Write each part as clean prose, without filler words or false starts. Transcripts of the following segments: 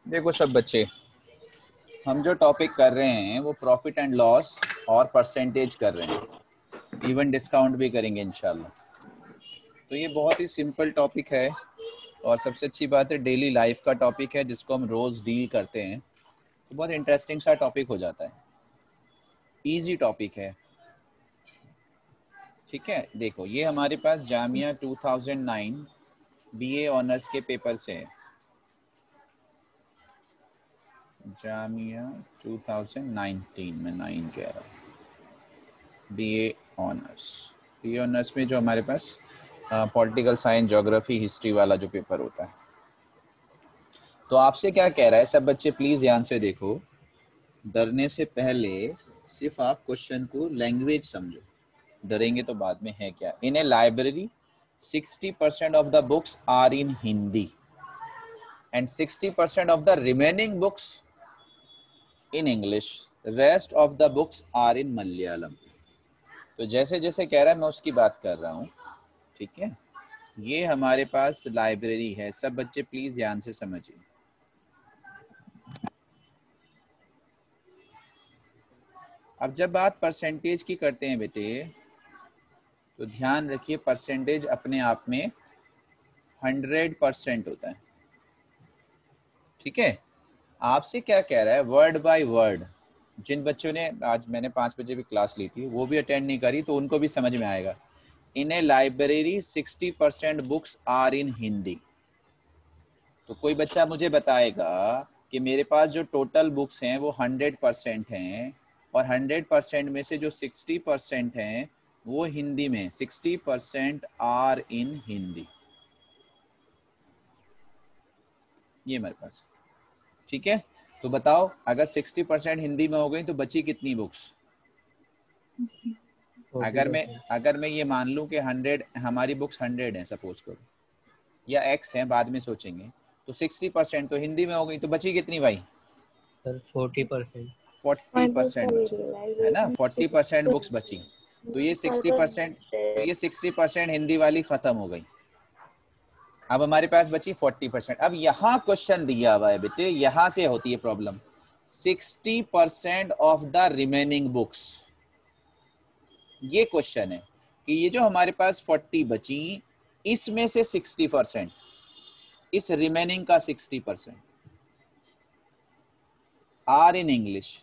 देखो सब बच्चे, हम जो टॉपिक कर रहे हैं वो प्रॉफिट एंड लॉस और परसेंटेज कर रहे हैं, इवन डिस्काउंट भी करेंगे इंशाल्लाह। तो ये बहुत ही सिंपल टॉपिक है और सबसे अच्छी बात है डेली लाइफ का टॉपिक है जिसको हम रोज़ डील करते हैं, तो बहुत इंटरेस्टिंग सा टॉपिक हो जाता है, इजी टॉपिक है। ठीक है, देखो ये हमारे पास जामिया 2009 बीए ऑनर्स के पेपर से है। जामिया 2019 में 9 कह रहा हूँ, बीए ऑनर्स में जो हमारे पास पॉलिटिकल साइंस, ज्योग्राफी, हिस्ट्री वाला जो पेपर होता है। तो आपसे क्या कह रहा है सब बच्चे, प्लीज ध्यान से देखो, डरने से पहले सिर्फ आप क्वेश्चन को लैंग्वेज समझो, डरेंगे तो बाद में है क्या। In a library 60% of the books are in Hindi and 60% of the remaining books in English, rest of the books are in Malayalam. तो जैसे जैसे कह रहा है मैं उसकी बात कर रहा हूँ, ठीक है। ये हमारे पास लाइब्रेरी है, सब बच्चे प्लीज ध्यान से समझिए। अब जब बात परसेंटेज की करते हैं बेटे, तो ध्यान रखिए परसेंटेज अपने आप में 100% होता है, ठीक है। आपसे क्या कह रहा है, वर्ड बाय वर्ड। जिन बच्चों ने आज मैंने 5 बजे भी क्लास ली थी वो भी अटेंड नहीं करी, तो उनको भी समझ में आएगा। In a library 60% books are in Hindi. तो कोई बच्चा मुझे बताएगा कि मेरे पास जो टोटल बुक्स हैं वो 100% हैं और 100% में से जो 60% हैं वो हिंदी में, 60% आर इन हिंदी, ये मेरे पास, ठीक है। तो बताओ अगर 60% हिंदी में हो गई तो बची कितनी बुक्स। अगर मैं ये मान लूं कि 100 हमारी बुक्स 100 हैं सपोज करो, या x है बाद में सोचेंगे, तो 60% तो हिंदी में हो गई, तो बची कितनी भाई सर 40%। 40% बची है ना, 40% बुक्स बची। तो ये 60% हिंदी वाली खत्म हो गई। अब हमारे पास बची 40%। अब यहाँ क्वेश्चन दिया हुआ है बेटे, यहाँ से होती है problem. 60% of the remaining books, ये क्वेश्चन है कि ये जो हमारे पास 40 बची, इसमें से 60%, इस रिमेनिंग का 60% are in English,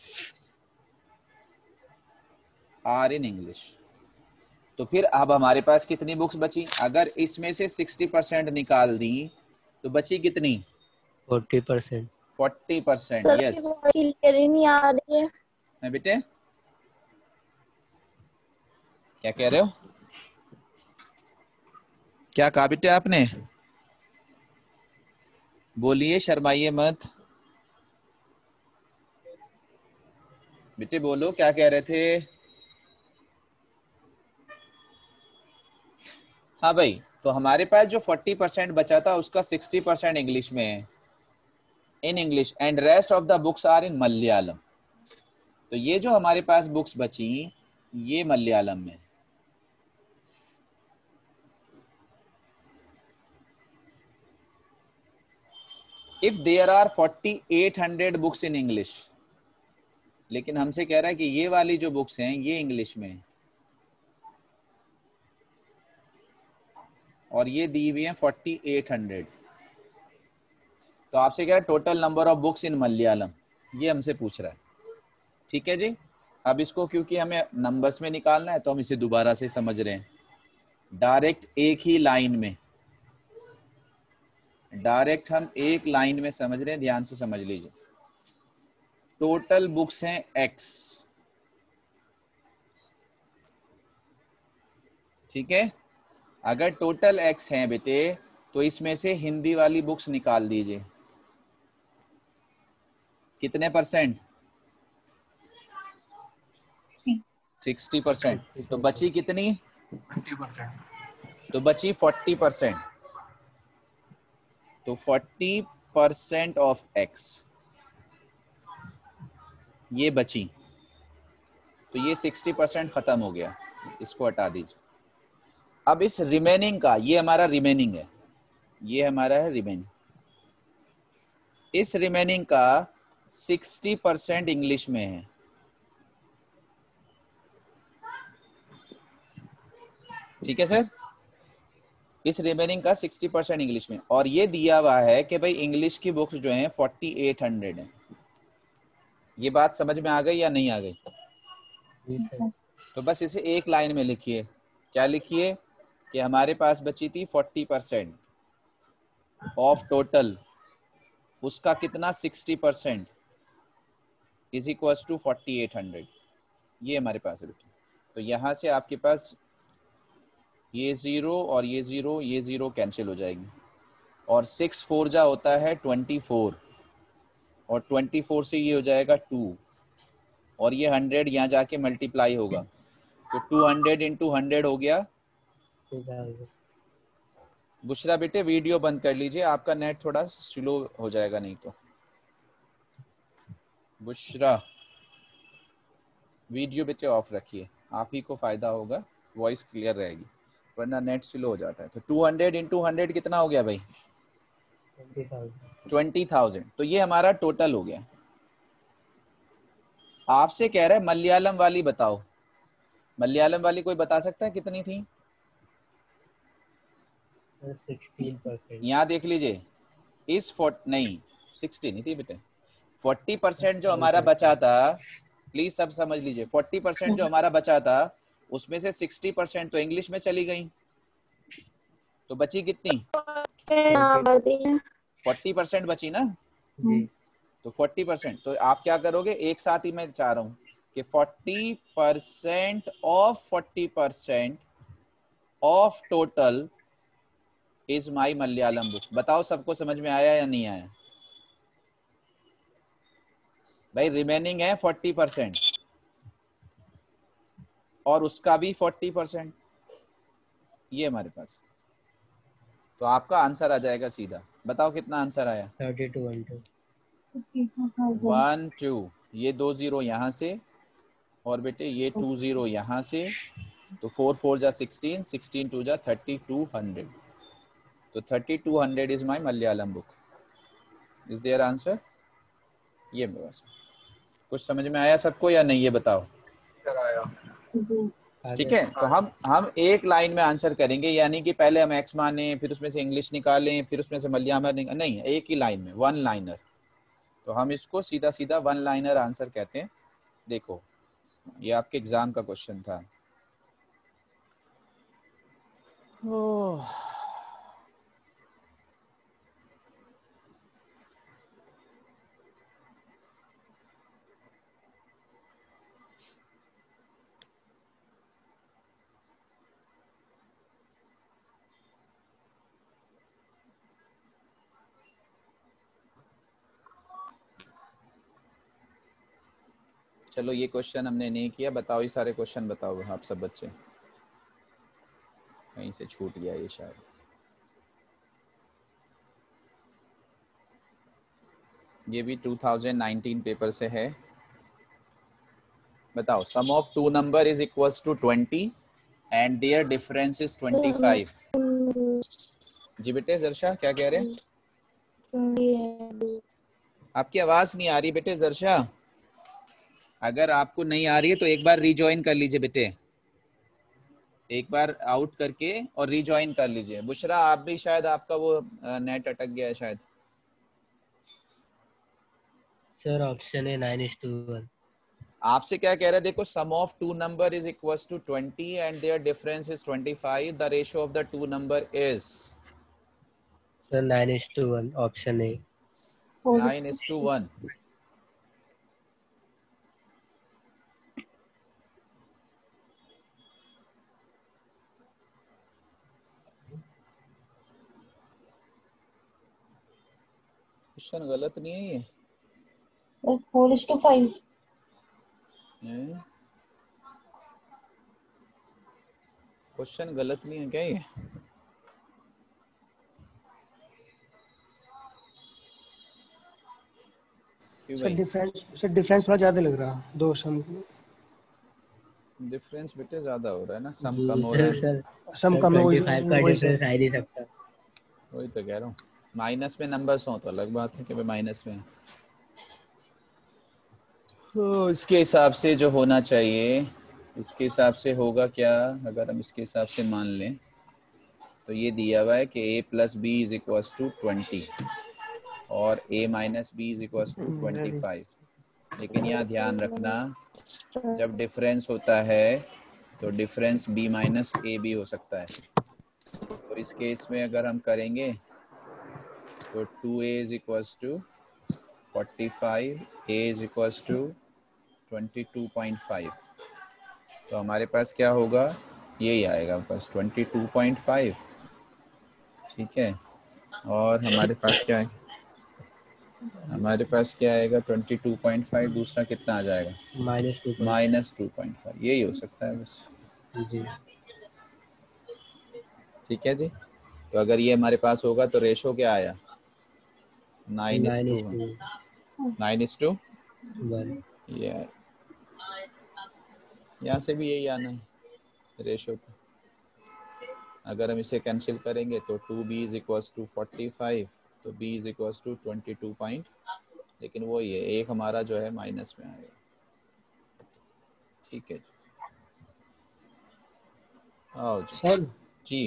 are in English. तो फिर अब हमारे पास कितनी बुक्स बची, अगर इसमें से 60% निकाल दी तो बची कितनी, 40%। 40%। यस नहीं आ रही है बेटे, क्या कह रहे हो, क्या कहा बेटे आपने, बोलिए, शर्माइए मत बेटे, बोलो क्या कह रहे थे। हाँ भाई, तो हमारे पास जो 40% बचा था उसका 60% इंग्लिश में है, in English, and rest of the books are in Malayalam. तो ये जो हमारे पास बुक्स बची ये मलयालम में। If there are 4800 books in English, लेकिन हमसे कह रहा है कि ये वाली जो बुक्स हैं ये इंग्लिश में है और ये दी हुई है 4800। तो आपसे क्या है, total number of books in Malayalam, ये हमसे पूछ रहा है, ठीक है जी। अब इसको क्योंकि हमें नंबर्स में निकालना है तो हम इसे दोबारा से समझ रहे हैं, डायरेक्ट एक ही लाइन में, डायरेक्ट हम एक लाइन में समझ रहे हैं, ध्यान से समझ लीजिए। टोटल बुक्स हैं x, ठीक है। अगर टोटल x हैं बेटे तो इसमें से हिंदी वाली बुक्स निकाल दीजिए, कितने परसेंट, 60%। तो बची कितनी, 20%। तो बची 40%। तो 40% ऑफ x ये बची, तो ये 60% खत्म हो गया, इसको हटा दीजिए। अब इस रिमेनिंग का, ये हमारा रिमेनिंग है, ये हमारा है रिमेनिंग, इस रिमेनिंग का 60% इंग्लिश में है। ठीक है सर, इस रिमेनिंग का 60% इंग्लिश में, और ये दिया हुआ है कि भाई इंग्लिश की बुक्स जो हैं 4800 है। ये बात समझ में आ गई या नहीं आ गई? जी सर। तो बस इसे एक लाइन में लिखिए। क्या लिखिए? कि हमारे पास बची थी 40% ऑफ टोटल, उसका कितना 60% इज इक्वल टू 4800। ये हमारे पास है बेटा। तो यहाँ से आपके पास ये जीरो और ये जीरो कैंसिल हो जाएगी, और 6 4 जा होता है 24, और 24 से ये हो जाएगा 2, और ये 100 यहाँ जाके मल्टीप्लाई होगा, तो 200 इंटू 100 हो गया। बुशरा बेटे वीडियो बंद कर लीजिए, आपका नेट थोड़ा स्लो हो जाएगा नहीं तो। बुशरा वीडियो बेटे ऑफ रखिए, आप ही को फायदा होगा, वॉइस क्लियर रहेगी, वरना नेट स्लो हो जाता है। तो 200 इंटू 100 कितना हो गया भाई? 20,000। तो ये हमारा टोटल हो गया। आपसे कह रहा है मलयालम वाली बताओ। मलयालम वाली कोई बता सकता है कितनी थी? 16%। यहाँ देख लीजिए, इस नहीं 60 नहीं थी बेटे, 40% जो हमारा बचा था, प्लीज सब समझ लीजिए, 40% जो हमारा बचा था उसमें से 60% तो इंग्लिश में चली गई, तो बची कितनी? 40% बची ना। तो 40%, तो आप क्या करोगे, एक साथ ही मैं चाह रहा हूं कि 40% of 40% of total is my Malayalam book. बताओ सबको समझ में आया या नहीं आया? भाई रिमेनिंग है 40% और उसका भी 40%, ये हमारे पास। तो आपका आंसर आ जाएगा सीधा। बताओ कितना आंसर आया? 3200। 1 2, ये 2 0 यहाँ से, और बेटे ये 2 0 यहाँ से, तो 4 4 जा 16, 16 2 जा 3200। तो 3200 is my Malayalam book. Is there answer? ये बस। कुछ समझ में आया सबको या नहीं, ये बताओ। ठीक है, तो हम एक लाइन में आंसर करेंगे, यानी कि पहले हम एक्स माने, फिर उसमें से इंग्लिश निकालें, फिर उसमें से मलयालम नहीं, एक ही लाइन में, वन लाइनर। तो हम इसको सीधा सीधा वन लाइनर आंसर कहते हैं। देखो ये आपके एग्जाम का क्वेश्चन था। चलो ये क्वेश्चन हमने नहीं किया, बताओ ये सारे क्वेश्चन बताओ आप सब बच्चे। कहीं से छूट गया ये शायद। ये भी 2019 पेपर से है। बताओ sum of two number is equals to 20 and their difference is 25। जी बेटे जरशा क्या कह रहे हैं? आपकी आवाज नहीं आ रही बेटे जरशा, अगर आपको नहीं आ रही है तो एक बार रिजॉइन कर लीजिए बेटे, एक बार आउट करके और रिजॉइन कर लीजिए। बुशरा आप भी शायद, आपका वो नेट अटक गया है शायद। सर ऑप्शन है 9:1। आपसे क्या कह रहा है, देखो sum of two number is equals to 20 and their difference is 25, the ratio of the two number is. Sir 9:1 option है। 9:1। क्वेश्चन गलत नहीं है ये? 4:5। क्वेश्चन गलत नहीं है क्या ये? क्यों सर भाई? डिफरेंस थोड़ा ज्यादा लग रहा है, दो सम डिफरेंस बेटे ज्यादा हो रहा है ना, सम जी कम हो रहा सर। है। सर सम कम है, 25 का वही डिफरेंस सर। आ ही नहीं सकता। वही तो कह रहा हूँ, माइनस में नंबर्स हो तो अलग बात है कि भाई माइनस में। तो इसके हिसाब से जो होना चाहिए, इसके हिसाब से होगा क्या, अगर हम इसके हिसाब से मान लें तो ये दिया हुआ है कि a plus B is equals to 20 और a minus B is equals to 25। लेकिन यहाँ ध्यान रखना जब डिफरेंस होता है तो डिफरेंस b माइनस ए भी हो सकता है। तो इस केस में अगर हम करेंगे तो 2a is equals to 45, a is equals to 22.5। तो हमारे पास क्या होगा, यही आएगा बस 22.5, ठीक है। और हमारे पास क्या है, हमारे पास क्या आएगा 22.5, दूसरा कितना आ जाएगा -2.5। -2.5, यही हो सकता है बस, जी ठीक है जी। तो अगर ये हमारे पास होगा तो रेशो क्या आया 9:1, 9:1। 9:1। ये यहाँ से भी यही आना है रेशो पे। अगर हम इसे कैंसिल करेंगे तो 2b इज इक्वल्स टू 45, तो b इज इक्वल्स टू 22 लेकिन वो ये एक हमारा जो है माइनस में आएगा, ठीक है। आओ जी। सर जी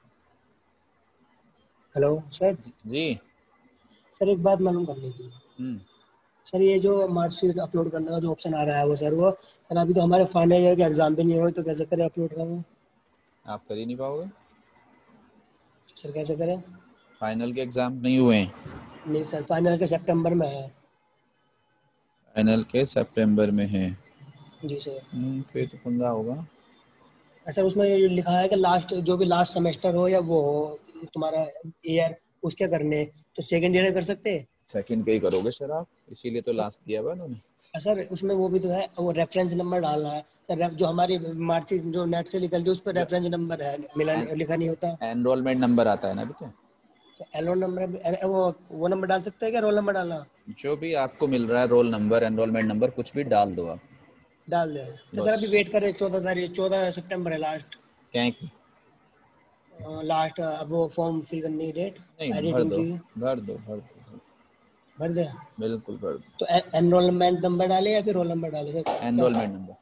हेलो सर। जी। सर एक बात मालूम करनी थी। सर ये जो मार्कशीट अपलोड करने का जो ऑप्शन आ रहा है वो सर अभी तो हमारे फाइनल ईयर के एग्जाम भी नहीं हुए तो कैसे करें अपलोड करें? आप कर ही नहीं पाओगे, सर कैसे करें? फाइनल के एग्जाम नहीं हुए हैं। नहीं सर, फाइनल के सितंबर में है। फाइनल के सितंबर में है। जी सर। फिर तो पंगा होगा। सर उसमें ये लिखा है कि लास्ट जो भी लास्ट सेमेस्टर हो या वो हो तुम्हारा ईयर, उसके करने तो सेकेंड ईयर कर सकते हैं? सेकंड के ही करोगे सर आप, इसीलिए तो लास्ट दिया हुआ उन्होंने। सर उसमें वो भी तो है, वो रेफरेंस नंबर डालना है सर। जो हमारी मार्कशीट जो नेट से निकलती है उस पर जो रेफरेंस नंबर है, मिला लिखा नहीं होता। एनरोलमेंट नंबर आता है ना बेटा, एलो नंबर वो नंबर डाल सकते हैं क्या, रोल नंबर डालना? जो भी आपको मिल रहा है रोल नंबर एनरोलमेंट नंबर कुछ भी डाल दो आप डाल दे तो सर बस। अभी वेट करें, 14 सितंबर है लास्ट। क्या है कि लास्ट अब वो फॉर्म फिल करने की डेट नहीं, भर एडिटिंग दो की। भर दो भर दो, भर दे बिल्कुल भर दो। तो एनरोलमेंट नंबर डाले या फिर रोल नंबर डाले सर क्या? Enrolment number.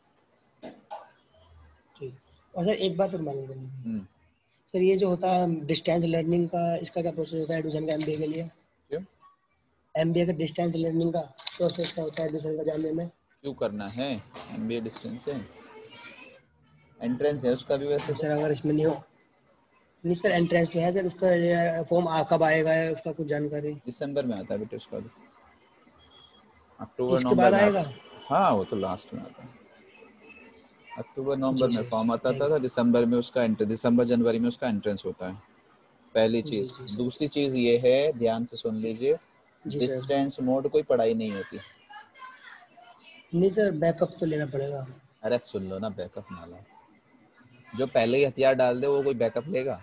ठीक। और सर एक बात और मालूम करनी थी हम्म। सर, ये जो होता है डिस्टेंस लर्निंग का, इसका क्या प्रोसेस होता है एडमिशन का एमबीए के लिए? क्यों एमबीए का डिस्टेंस लर्निंग का प्रोसेस क्या होता है एडमिशन का जाने में? क्यों करना है, एमबीए डिस्टेंस है, एंट्रेंस है उसका भी वैसे तो। सर अगर इसमें नहीं हो, नहीं सर एंट्रेंस तो है सर, उसका फॉर्म कब आएगा है उसका कुछ जानकारी? दिसंबर में आता है बेटे उसका भी, अक्टूबर इसके नवंबर बाद में आएगा? आता। हाँ वो तो लास्ट में आता है, अक्टूबर नवंबर जी में सर, फॉर्म आता थैंक था, दिसंबर में उसका दिसंबर जनवरी में उसका एंट्रेंस होता है, पहली यू। जी चीज। जी सर। दूसरी चीज ये है, ध्यान से सुन लीजिए, जी सर। डिस्टेंस मोड कोई पढ़ाई नहीं होती। नहीं सर, बैकअप तो लेना पड़ेगा। अरे सुन लो ना, बैकअप ना लो, जो पहले ही हथियार डाल दे वो कोई बैकअप लेगा,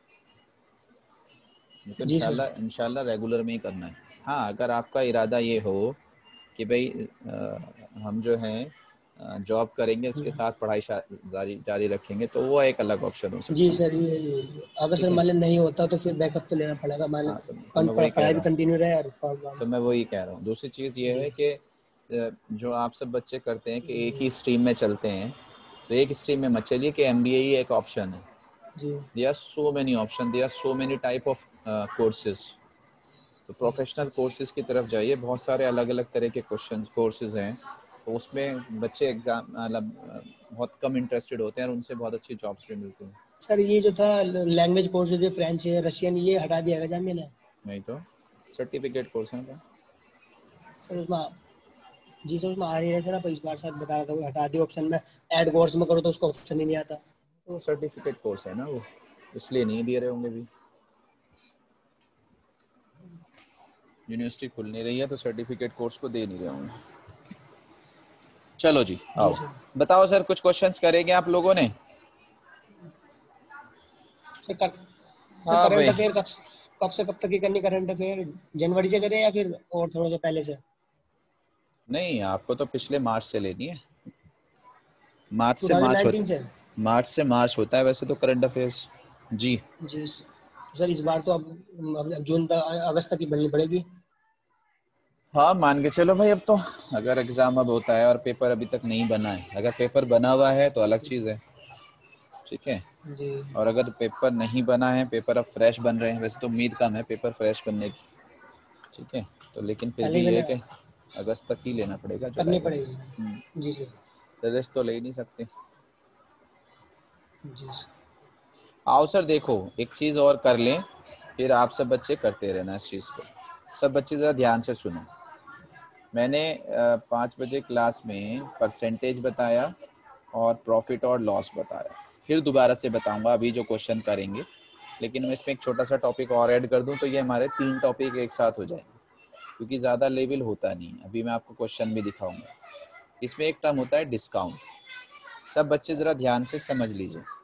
ये तो जी सर। इंशाल्लाह रेगुलर में ही करना है। हाँ अगर आपका इरादा ये हो कि भाई हम जो है जॉब करेंगे उसके साथ पढ़ाई जारी रखेंगे तो वो एक अलग ऑप्शन हो जी सकता है, सर, ये अगर सर ठीक है। मान लें नहीं होता तो फिर बैकअप तो लेना पड़ेगा, मान लें हाँ तो मैं वही कह पढ़ाई रहा भी हूँ, कंटिन्यू रहे और तो मैं वही कह रहा हूँ। दूसरी चीज़ ये जी है कि जो आप सब बच्चे करते हैं कि एक ही स्ट्रीम में चलते हैं, तो एक स्ट्रीम में मत चलिए कि एमबीए ही एक ऑप्शन है। जी there are so many option, there are so many type of courses. तो प्रोफेशनल कोर्सेज की तरफ जाइए, बहुत सारे अलग अलग तरह के कोर्सेज हैं, तो उसमें बच्चे एग्जाम मतलब बहुत कम इंटरेस्टेड होते हैं और उनसे बहुत अच्छी जॉब्स भी मिलती हैं। सर, ये जो था लैंग्वेज कोर्स जो फ्रेंच है, रशियन, ये हटा दिया गया जामिया ने? नहीं तो सर्टिफिकेट कोर्स है तो सर उसमें, जी सर उसमें आ नहीं रहे सर, आप इस बार साथ बता रहा था वो हटा दिया ऑप्शन में, ऐड कोर्स में करो तो उसका ऑप्शन ही नहीं आता। वो सर्टिफिकेट कोर्स है ना, वो इसलिए नहीं दे रहे होंगे भी, यूनिवर्सिटी खुल नहीं रही है तो सर्टिफिकेट कोर्स को दे नहीं रहे होंगे। चलो जी जी आओ सर। बताओ सर, कुछ क्वेश्चंस करेंगे आप लोगों ने? सर कर, सर हाँ करंट भाई, अफेयर कब से कब तक की करनी? करंट अफेयर जनवरी से करें या फिर और थोड़ा सा पहले से? नहीं आपको तो पिछले मार्च से लेनी है, मार्च से मार्च 2019 होता, से? मार्च से मार्च होता है वैसे तो करंट अफेयर्स। जी जी सर इस बार तो अब जून तक अगस्त तक ही बननी पड़ेगी। हाँ मान के चलो भाई, अब तो अगर एग्जाम अब होता है और पेपर अभी तक नहीं बना है, अगर पेपर बना हुआ है तो अलग चीज़ है, ठीक है। जी और अगर पेपर नहीं बना है, पेपर अब फ्रेश बन रहे हैं, वैसे तो उम्मीद कम है पेपर फ्रेश बनने की, ठीक है। तो लेकिन फिर पहले भी ही ये है मैंने कि अगस्त तक ही लेना पड़ेगा, जुलाई करनी अगस्त। पड़ेगी। जी सर। रेस्ट तो ले ही नहीं सकते। जी सर। आओ सर देखो, एक चीज़ और कर लें, फिर आप सब बच्चे करते रहना इस चीज़ को। सब बच्चे ज़रा ध्यान से सुनो। मैंने 5 बजे क्लास में परसेंटेज बताया और प्रॉफिट और लॉस बताया, फिर दोबारा से बताऊंगा अभी जो क्वेश्चन करेंगे, लेकिन मैं इसमें एक छोटा सा टॉपिक और ऐड कर दूं तो ये हमारे 3 टॉपिक एक साथ हो जाएंगे, क्योंकि ज़्यादा लेवल होता नहीं। अभी मैं आपको क्वेश्चन भी दिखाऊंगा। इसमें एक टर्म होता है डिस्काउंट। सब बच्चे ज़रा ध्यान से समझ लीजिए।